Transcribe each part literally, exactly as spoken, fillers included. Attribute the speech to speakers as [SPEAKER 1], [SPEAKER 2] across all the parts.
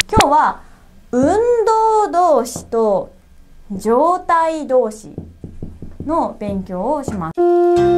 [SPEAKER 1] 今日は運動動詞と状態動詞の勉強をします。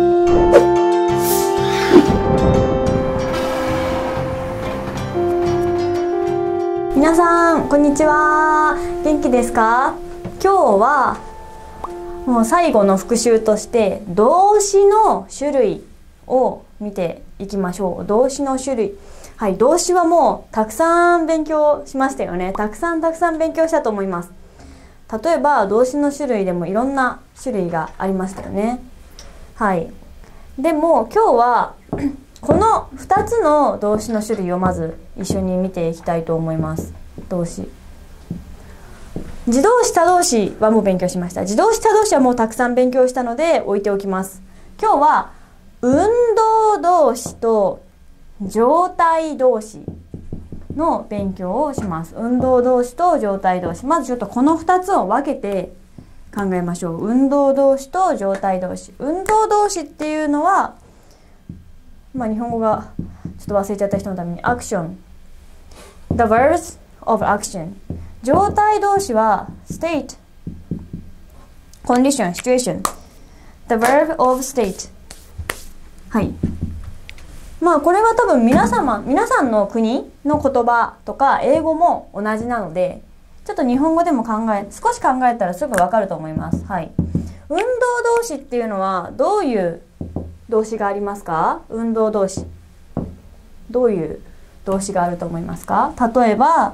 [SPEAKER 1] 皆さんこんにちは。元気ですか？今日はもう最後の復習として動詞の種類を見ていきましょう。動詞の種類。はい、動詞はもうたくさん勉強しましたよね。たくさんたくさん勉強したと思います。例えば動詞の種類でもいろんな種類がありましたよね。はい。でも今日はこのふたつの動詞の種類をまず一緒に見ていきたいと思います。動詞。自動詞他動詞はもう勉強しました。自動詞他動詞はもうたくさん勉強したので置いておきます。今日は運動動詞と状態動詞の勉強をします。運動動詞と状態動詞。まずちょっとこのふたつを分けて考えましょう。運動動詞と状態動詞。運動動詞っていうのは、まあ日本語がちょっと忘れちゃった人のために、アクション。The verbs of action。状態動詞は state、condition、situation。The verb of state。はい。まあこれは多分皆様、皆さんの国の言葉とか英語も同じなので、ちょっと日本語でも考え、少し考えたらすぐわかると思います。はい。運動動詞っていうのはどういう動詞がありますか？運動動詞。どういう動詞があると思いますか？例えば、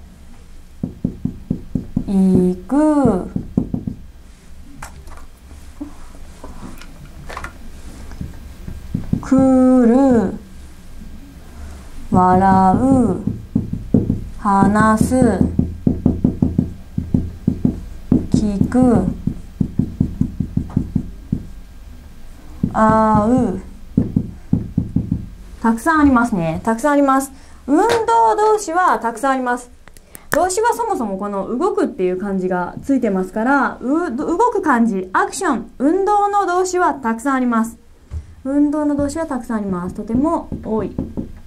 [SPEAKER 1] 行く、来る、笑う、話す、聞く、会う。たくさんありますね。たくさんあります。運動動詞はたくさんあります。動詞はそもそもこの動くっていう漢字がついてますから、う動く漢字、アクション、運動の動詞はたくさんあります。運動の動詞はたくさんあります。とても多い。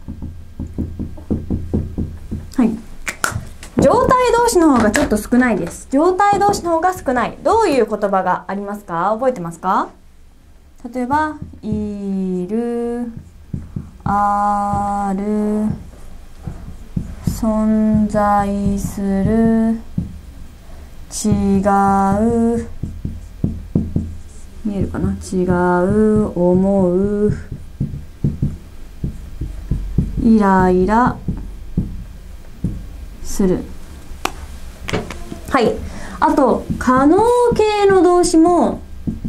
[SPEAKER 1] はい。状態動詞の方がちょっと少ないです。状態動詞の方が少ない。どういう言葉がありますか？覚えてますか？例えば、いる、ある、存在する、違う、見えるかな？違う、思う、イライラする。はい。あと可能形の動詞も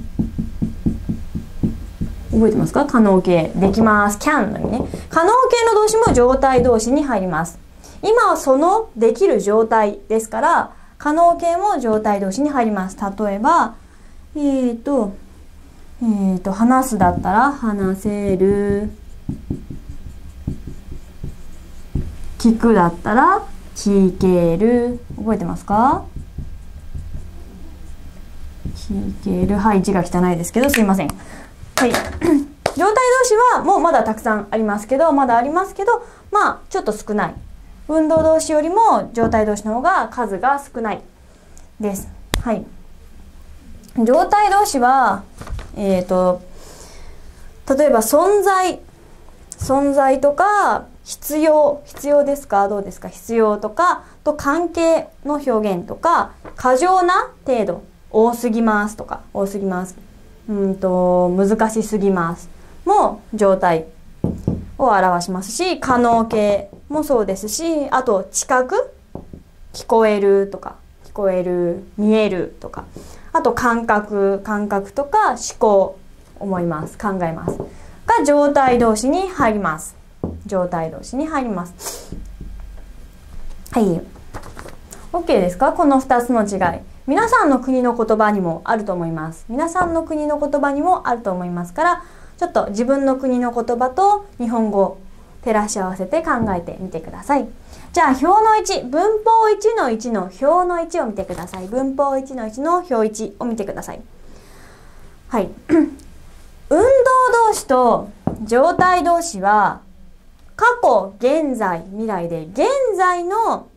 [SPEAKER 1] 覚えてますか？可能形、できます。can の意味ね。可能形の動詞も状態動詞に入ります。今はそのできる状態ですから、可能形も状態動詞に入ります。例えば、えーと、えーと、話すだったら、話せる。聞くだったら、聞ける。覚えてますか？聞ける。はい、字が汚いですけど、すいません。はい。状態動詞はもうまだたくさんありますけど、まだありますけど、まあ、ちょっと少ない。運動動詞よりも状態動詞の方が数が少ないです。はい。状態動詞は、えっと、例えば存在、存在とか必要、必要ですか？どうですか？必要とか、と関係の表現とか、過剰な程度、多すぎますとか、多すぎます。うんと、難しすぎます。も状態を表しますし、可能形もそうですし、あと知覚、聞こえるとか、聞こえる、見えるとか、あと感覚、感覚とか思考、思います、考えますが状態動詞に入ります。状態動詞に入ります。はい。OK ですか？このふたつの違い。皆さんの国の言葉にもあると思います。皆さんの国の言葉にもあると思いますから、ちょっと自分の国の言葉と日本語を照らし合わせて考えてみてください。じゃあ表のいち、文法いちのいちの表のいちを見てください。文法いちのいちの表いちを見てください。はい。運動動詞と状態動詞は過去、現在、未来で現在の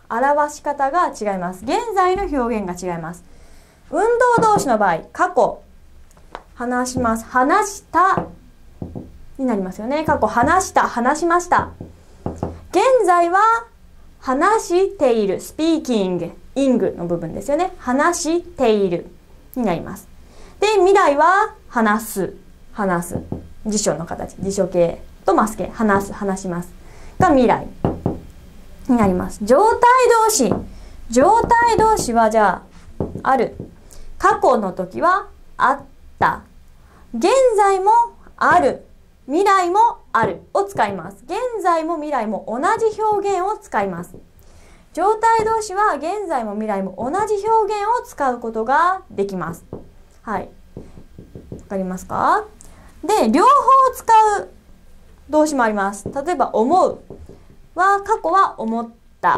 [SPEAKER 1] 表し方が違います。現在の表現が違います。運動動詞の場合、過去、話します。話したになりますよね。過去、話した、話しました。現在は、話している、speaking、ing の部分ですよね。話しているになります。で、未来は、話す、話す。辞書の形、辞書形とマス形、話す、話します。が未来になります。状態動詞。状態動詞は、じゃあ、ある。過去の時は、あった。現在もある。未来もあるを使います。現在も未来も同じ表現を使います。状態動詞は現在も未来も同じ表現を使うことができます。はい。わかりますか？で、両方使う動詞もあります。例えば、思うは過去は思った。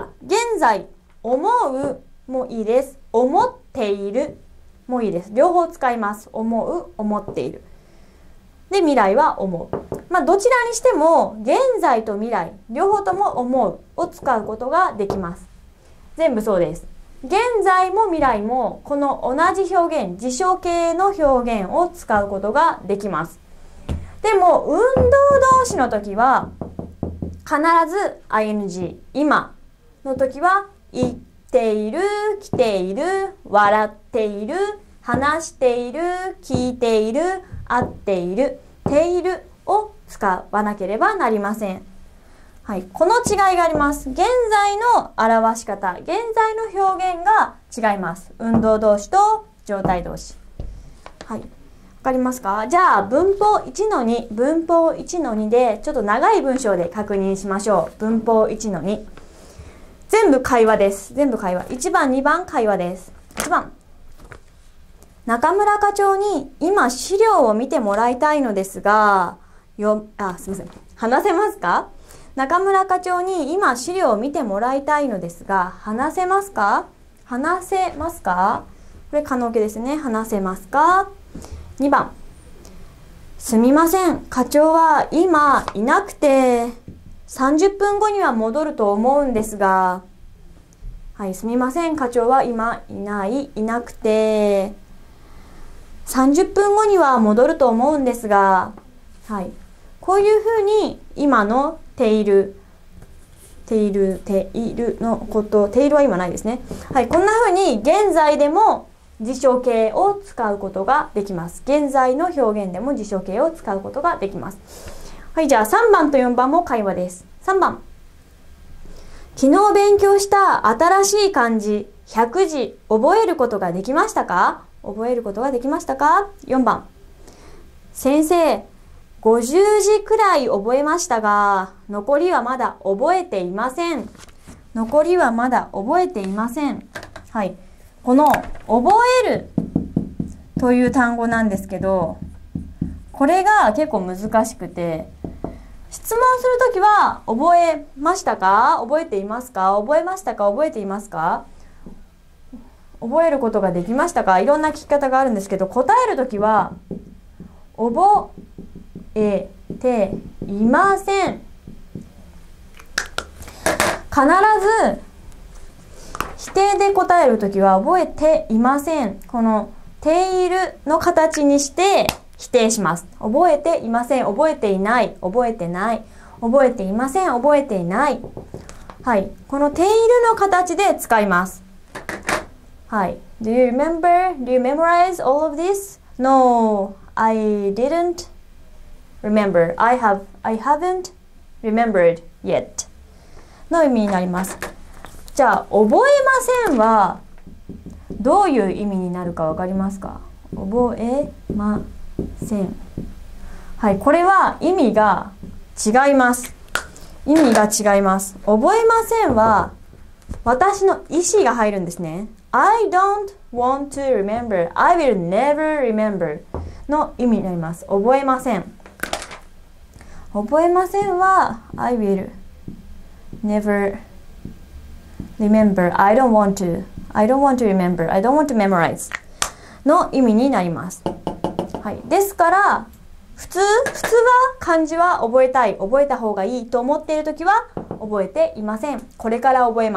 [SPEAKER 1] 現在、思うもいいです。思っているもいいです。両方使います。思う、思っている。で、未来は思う。まあ、どちらにしても、現在と未来、両方とも思うを使うことができます。全部そうです。現在も未来も、この同じ表現、辞書形の表現を使うことができます。でも、運動動詞の時は、必ず アイエヌジー、今の時は、言っている、来ている、笑っている、話している、聞いている、会っている、ているを使わなければなりません。はい。この違いがあります。現在の表し方、現在の表現が違います。運動動詞と状態動詞。はい。わかりますか？じゃあ、文法 いちのに、文法 いちのに で、ちょっと長い文章で確認しましょう。文法 いちのに。全部会話です。全部会話。いちばん、にばん会話です。いちばん。中村課長に今資料を見てもらいたいのですが、よ、あ、すみません。話せますか？中村課長に今資料を見てもらいたいのですが、話せますか？話せますか？これ可能形ですね。話せますか？にばん。すみません。課長は今いなくて、さんじゅっぷんごには戻ると思うんですが、はい、すみません。課長は今いない、いなくて、さんじゅっぷんごには戻ると思うんですが、はい。こういうふうに、今のている、ている、ているのこと、ているは今ないですね。はい。こんなふうに、現在でも辞書形を使うことができます。現在の表現でも辞書形を使うことができます。はい。じゃあ、さんばんとよんばんも会話です。さんばん。昨日勉強した新しい漢字、ひゃくじ、覚えることができましたか？覚えることができましたか？ よんばん。先生、ごじゅうじくらい覚えましたが、残りはまだ覚えていません。残りはまだ覚えていません。はい。この、覚えるという単語なんですけど、これが結構難しくて、質問するときは、覚えましたか？覚えていますか？覚えましたか？覚えていますか？覚えることができましたか？いろんな聞き方があるんですけど、答えるときは、覚えていません。必ず、否定で答えるときは、覚えていません。この、ているの形にして否定します。覚えていません。覚えていない。覚えてない。覚えていません。覚えていない。はい。このているの形で使います。はい。Do you remember? Do you memorize all of this? No, I didn't remember. I have, I haven't remembered yet. の意味になります。じゃあ、覚えませんは、どういう意味になるかわかりますか？覚えません。はい。これは意味が違います。意味が違います。覚えませんは、私の意思が入るんですね。I don't want to remember. I will never remember の意味になります。覚えません。覚えませんは I will never remember. I don't want to. I don't want to remember. I don't want to memorize の意味になります。はい。ですから、普通、普通は漢字は覚えたい、覚えた方がいいと思っているときは覚えていません。これから覚えます。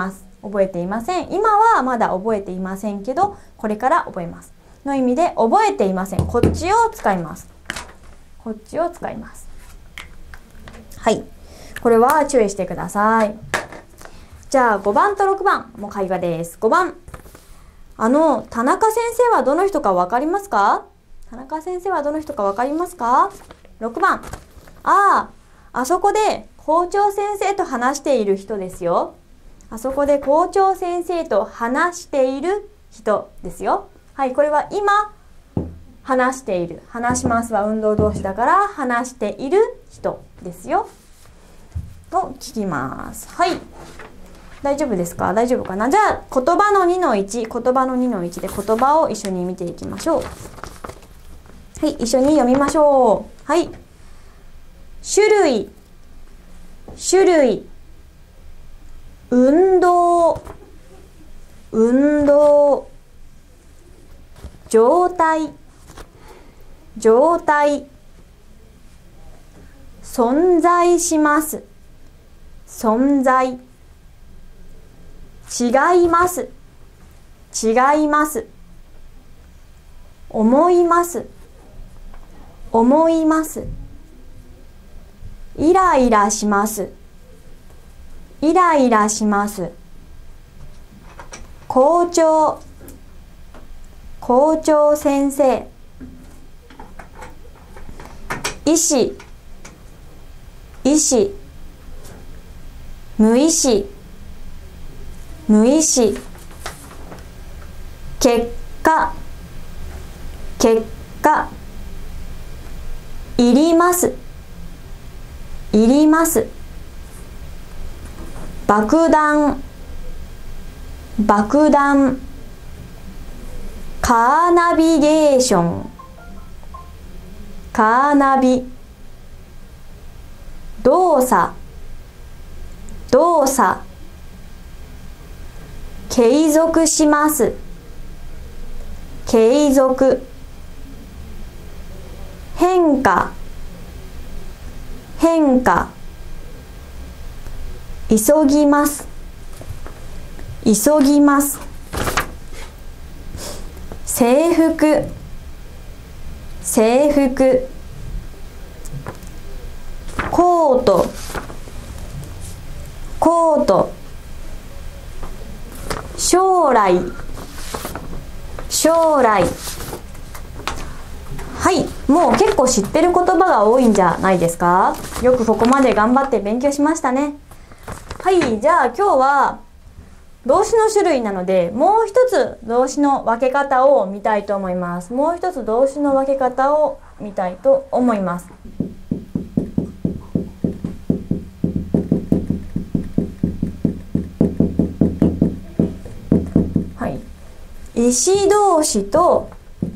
[SPEAKER 1] 覚えていません。今はまだ覚えていませんけど、これから覚えます。の意味で、覚えていません。こっちを使います。こっちを使います。はい。これは注意してください。じゃあごばんとろくばんも会話です。ごばん。あの、田中先生はどの人かわかりますか？田中先生はどの人かわかりますか？ ろく 番。ああ、あそこで校長先生と話している人ですよ。あそこで校長先生と話している人ですよ。はい、これは今、話している。話しますは運動動詞だから、話している人ですよ。と聞きます。はい。大丈夫ですか？大丈夫かな？じゃあ、言葉のにのいち、言葉のにのいちで言葉を一緒に見ていきましょう。はい、一緒に読みましょう。はい。種類、種類、運動、運動、状態、状態、存在します、存在、違います、違います、思います、思います、イライラします、イライラします、校長、校長先生、医師、医師、無意識、無意識、結果、結果、いります、いります、爆弾、爆弾、カーナビゲーション、カーナビ、動作、動作、継続します、継続、変化、変化、急ぎます、急ぎます、制服、制服、コート、コート、将来、将来。はい、もう結構知ってる言葉が多いんじゃないですか？よくここまで頑張って勉強しましたね。はい、じゃあ今日は動詞の種類なので、もう一つ動詞の分け方を見たいと思います。もう一つ動詞の分け方を見たいと思います。はい、意思動詞と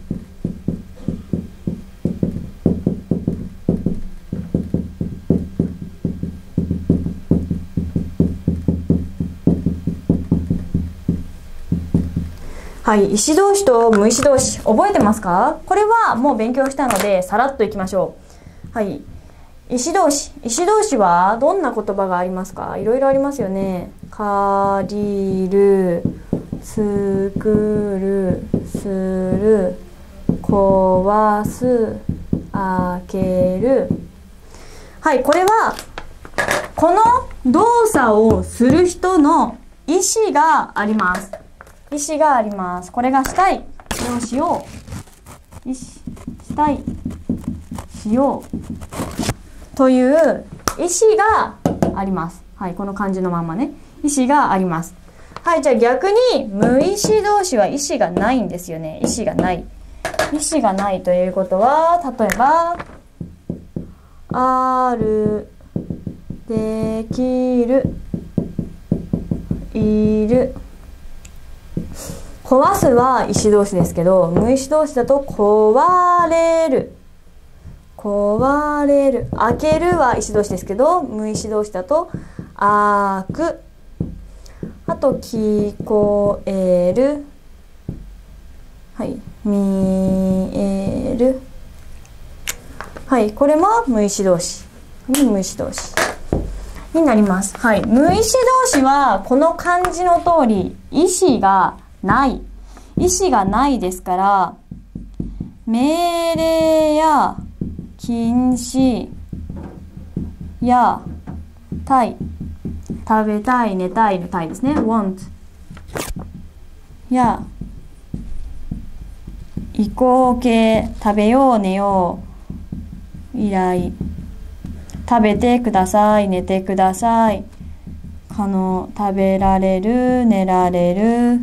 [SPEAKER 1] はい、意思動詞と無意思動詞、覚えてますか？これはもう勉強したので、さらっといきましょう。はい、意思動詞。意思動詞はどんな言葉がありますか？いろいろありますよね。借りる、作る、する、壊す、開ける。はい、これは、この動作をする人の意思があります。意思があります。これがしたい動詞を意思したいしようという意思があります。はい、この漢字のまんまね、意思があります。はい、じゃあ逆に無意思動詞は意思がないんですよね。意思がない。意思がないということは、例えばある、できる、いる。壊すは意思動詞ですけど、無意思動詞だと壊れる、壊れる。開けるは意思動詞ですけど、無意思動詞だと開く。あと聞こえる、はい、見える。はい、これも無意思動詞、無意思動詞。 になります。はい。無意思動詞は、この漢字の通り、意思がない。意思がないですから、命令や禁止やたい、食べたい、寝たいのたいですね。want や移行形、食べよう、寝よう、依頼、食べてください、寝てください、可能、食べられる、寝られる、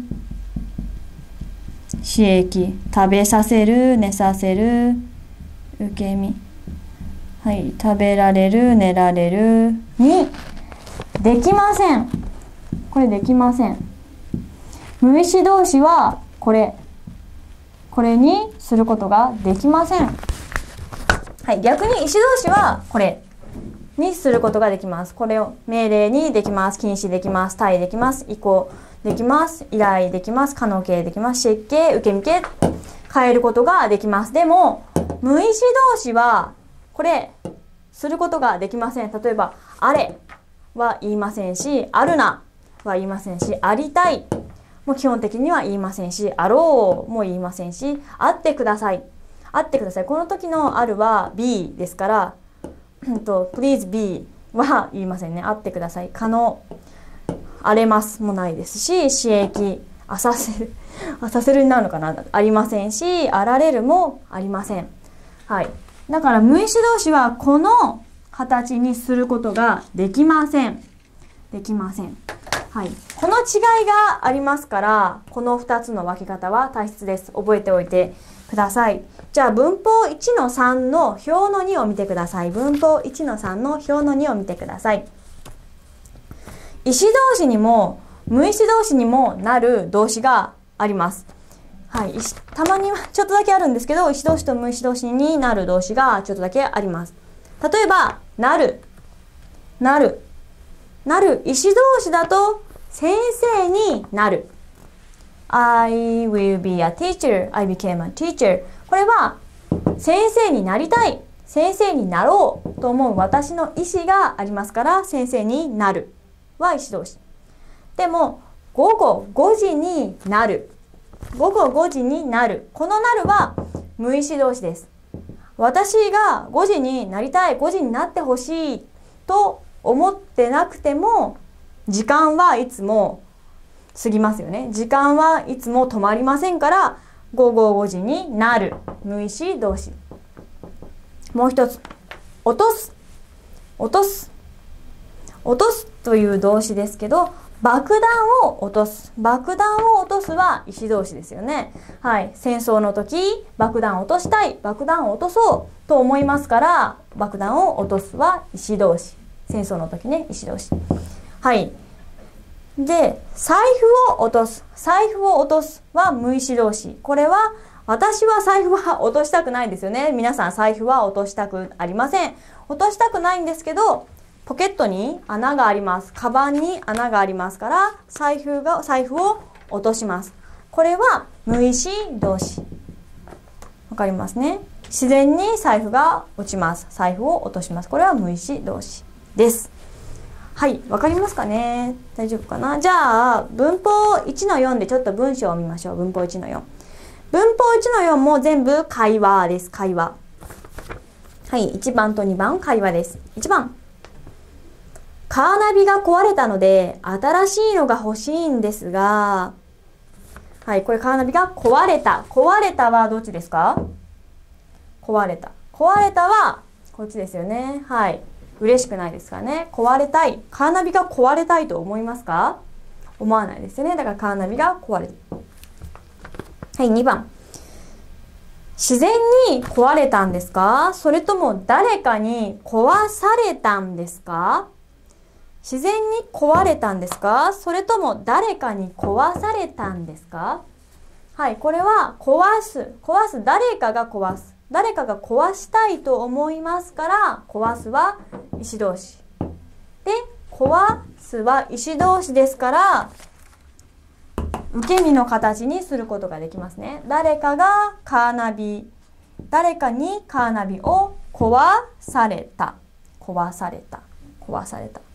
[SPEAKER 1] 刺激、食べさせる、寝させる、受け身、はい、食べられる、寝られるにできません。これできません。無意思動詞はこれこれにすることができません。はい、逆に意思動詞はこれにすることができます。これを命令にできます、禁止できます、対できます、移行できます、依頼できます、可能形できます、刺激形、受け身形変えることができます。でも無意思動詞はこれすることができません。例えばあれは言いませんし、あるなは言いませんし、ありたいも基本的には言いませんし、あろうも言いませんし、あってください、あってください。この時のあるは be ですから、と please be は言いませんね。あってください。可能、あれますもないですし、刺激、あさせる、あさせるになるのかな、ありませんし、あられるもありません。はい。だから無意思動詞はこの形にすることができません。できません。はい。この違いがありますから、このふたつの分け方は大切です。覚えておいてください。じゃあ文法 いちのさん の表のにを見てください。文法 いちのさん の表のにを見てください。意思動詞にも無意思動詞にもなる動詞があります。はい。たまにはちょっとだけあるんですけど、意思動詞と無意思動詞になる動詞がちょっとだけあります。例えば、なる、なる、なる、意思動詞だと先生になる。I will be a teacher. I became a teacher. これは先生になりたい、先生になろうと思う私の意思がありますから、先生になるは意思動詞。でも、午後ごじになる。午後ごじになる。このなるは無意思動詞です。私がごじになりたい、ごじになってほしいと思ってなくても、時間はいつも過ぎますよね。時間はいつも止まりませんから、午後ごじになる。無意思動詞。もう一つ。落とす。落とす。落とすという動詞ですけど、爆弾を落とす。爆弾を落とすは意思動詞ですよね。はい。戦争の時、爆弾を落としたい。爆弾を落とそうと思いますから、爆弾を落とすは意思動詞。戦争の時ね、意思動詞。はい。で、財布を落とす。財布を落とすは無意思動詞。これは、私は財布は落としたくないんですよね。皆さん財布は落としたくありません。落としたくないんですけど、ポケットに穴があります。カバンに穴がありますから、財布が、財布を落とします。これは無意思動詞。わかりますね。自然に財布が落ちます。財布を落とします。これは無意思動詞です。はい。わかりますかね？大丈夫かな？じゃあ、文法 いちのよん でちょっと文章を見ましょう。文法 いちのよん。文法 いちのよん も全部会話です。会話。はい。いちばんとにばん会話です。いちばん。カーナビが壊れたので、新しいのが欲しいんですが、はい。これカーナビが壊れた。壊れたはどっちですか？壊れた。壊れたは、こっちですよね。はい。嬉しくないですかね。壊れたい。カーナビが壊れたいと思いますか？思わないですよね。だからカーナビが壊れた。はい、にばん。自然に壊れたんですか？それとも誰かに壊されたんですか？自然に壊れたんですか？それとも誰かに壊されたんですか？はい、これは壊す。壊す。誰かが壊す。誰かが壊したいと思いますから、壊すは意思動詞。で、壊すは意思動詞ですから、受け身の形にすることができますね。誰かがカーナビ、誰かにカーナビを壊された。壊された。壊された。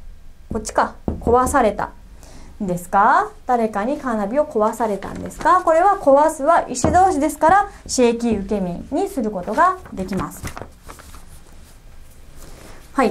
[SPEAKER 1] こっちか。壊された。ですか？誰かにカーナビを壊されたんですか？これは壊すは意思動詞ですから、詞域受け身にすることができます。はい。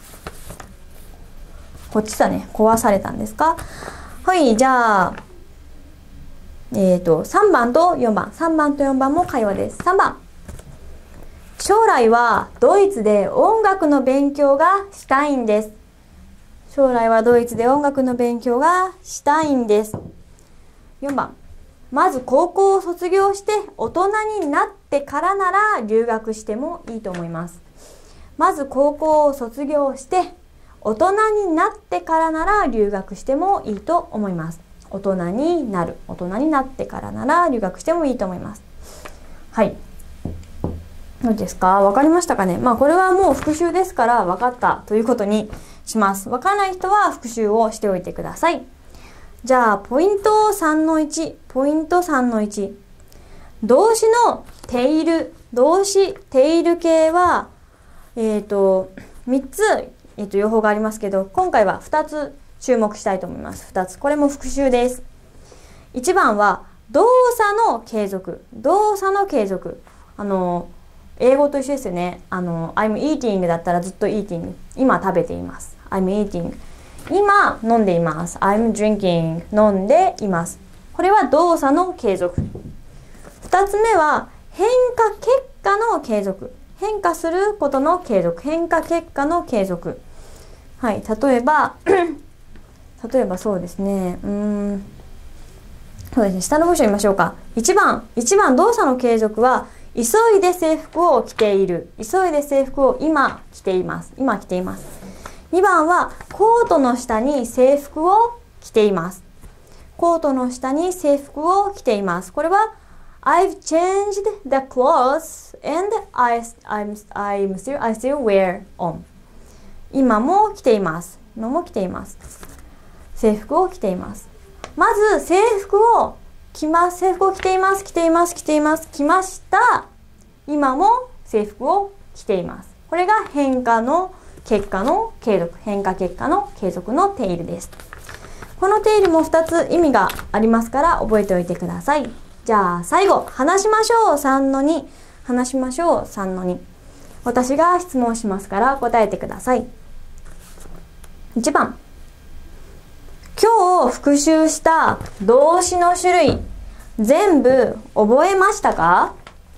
[SPEAKER 1] こっちだね。壊されたんですか？はい、じゃあ、えっと、さんばんとよんばん。さんばんとよんばんも会話です。さんばん。将来はドイツで音楽の勉強がしたいんです。将来はドイツで音楽の勉強がしたいんです。よんばん。まず高校を卒業して大人になってからなら留学してもいいと思います。まず高校を卒業して大人になってからなら留学してもいいと思います。大人になる。大人になってからなら留学してもいいと思います。はい。どうですか？わかりましたかね？まあこれはもう復習ですから分かったということにします。わからない人は復習をしておいてください。じゃあポイント さんのいち。ポイント さんのいち。動詞のている。動詞ている形はえっとみっつ、えっと用法がありますけど、今回はふたつ注目したいと思います。ふたつ。これも復習です。いちばんは動作の継続。動作の継続。あの英語と一緒ですよね。あの I'm eating だったらずっと eating。今食べています。I'm eating。今飲んでいます。I'm drinking。飲んでいます。これは動作の継続。ふたつめは変化結果の継続。変化することの継続。変化結果の継続。はい。例えば例えばそうですね。うーん。そうですね。下の文章見ましょうか。いちばん。いちばん動作の継続は急いで制服を着ている。急いで制服を今着ています。今着ています。にばんはコートの下に制服を着ています。コートの下に制服を着ています。これは I've changed the clothes and I, I'm, I'm still, I still wear on。今も着ています。今も着ています。制服を着ています。まず制服を着ます。制服を着ています。着ています。着ています。着ました。今も制服を着ています。これが変化の結果の継続。変化結果の継続の定理です。この定理もふたつ意味がありますから覚えておいてください。じゃあ最後、話しましょう さんのに。話しましょう さんのに。私が質問しますから答えてください。いちばん。今日復習した動詞の種類全部覚えましたか？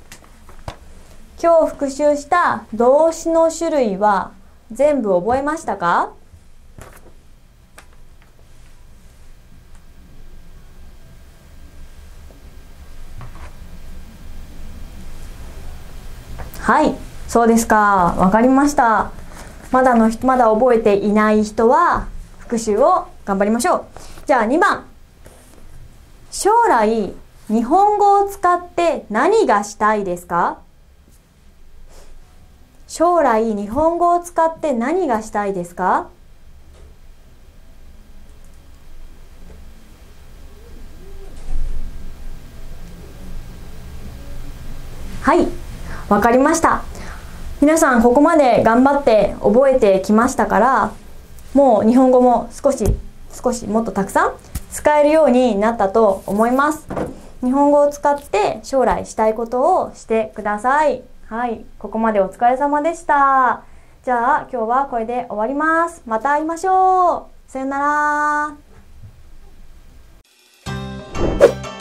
[SPEAKER 1] 今日復習した動詞の種類は全部覚えましたか？はい、そうですか。わかりました。まだの人、まだ覚えていない人は復習を頑張りましょう。じゃあにばん。将来、日本語を使って何がしたいですか？将来、日本語を使って何がしたいですか？はい、わかりました。皆さん、ここまで頑張って覚えてきましたから、もう日本語も少し、少しもっとたくさん使えるようになったと思います。日本語を使って将来したいことをしてください。はい、ここまでお疲れ様でした。じゃあ今日はこれで終わります。また会いましょう。さよなら。